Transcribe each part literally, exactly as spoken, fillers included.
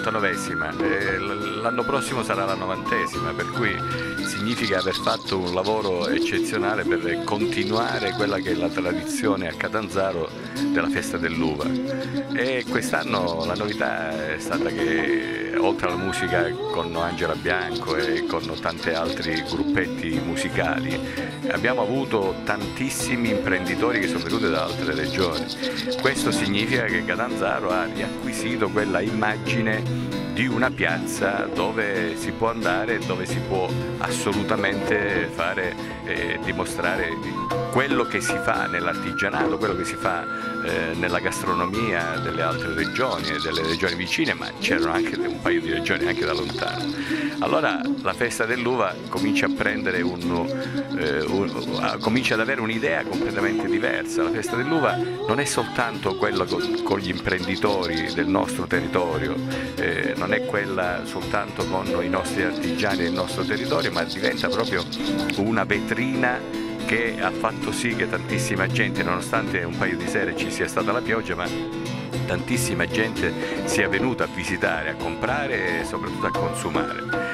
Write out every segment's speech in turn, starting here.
l'ottantanovesima, eh, l'anno prossimo sarà la novantesima, per cui significa aver fatto un lavoro eccezionale per continuare quella che è la tradizione a Catanzaro della festa dell'uva. E quest'anno la novità è stata che oltre alla musica con Angela Bianco e con tanti altri gruppetti musicali abbiamo avuto tantissimi imprenditori che sono venuti da altre regioni. Questo significa che Catanzaro ha riacquisito quella immagine di una piazza dove si può andare, dove si può assolutamente fare, eh, dimostrare quello che si fa nell'artigianato, quello che si fa eh, nella gastronomia delle altre regioni e delle regioni vicine, ma c'erano anche un paio di regioni anche da lontano. Allora la festa dell'uva comincia a prendere un, eh, un, comincia ad avere un'idea completamente diversa. La festa dell'uva non è soltanto quella con, con gli imprenditori del nostro territorio, eh, non è quella soltanto con i nostri artigiani del nostro territorio, ma diventa proprio una vetrina che ha fatto sì che tantissima gente, nonostante un paio di sere ci sia stata la pioggia, ma tantissima gente sia venuta a visitare, a comprare e soprattutto a consumare.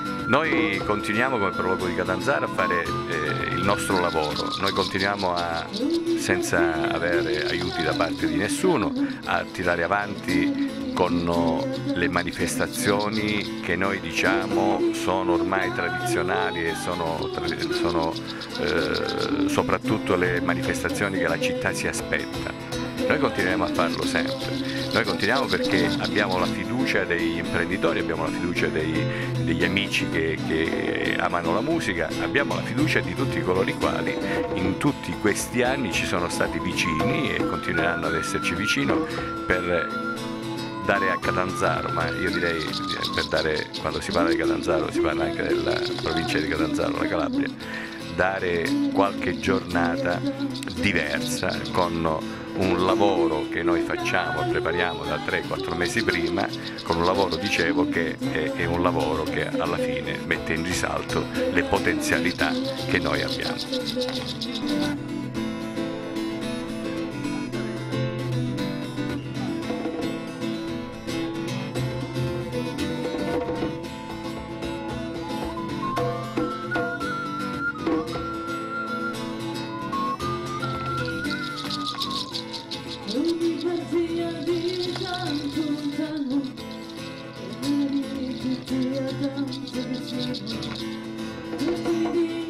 Noi continuiamo come Prologo di Catanzaro a fare eh, il nostro lavoro, noi continuiamo a, senza avere aiuti da parte di nessuno, a tirare avanti con le manifestazioni che noi diciamo sono ormai tradizionali e sono, sono eh, soprattutto le manifestazioni che la città si aspetta. Noi continueremo a farlo sempre, noi continuiamo perché abbiamo la fiducia degli imprenditori, abbiamo la fiducia dei, degli amici che, che amano la musica, abbiamo la fiducia di tutti coloro i quali in tutti questi anni ci sono stati vicini e continueranno ad esserci vicino per dare a Catanzaro, ma io direi per dare, quando si parla di Catanzaro si parla anche della provincia di Catanzaro, la Calabria, dare qualche giornata diversa con un lavoro che noi facciamo, prepariamo da tre quattro mesi prima, con un lavoro, dicevo, che è, è un lavoro che alla fine mette in risalto le potenzialità che noi abbiamo. Tutti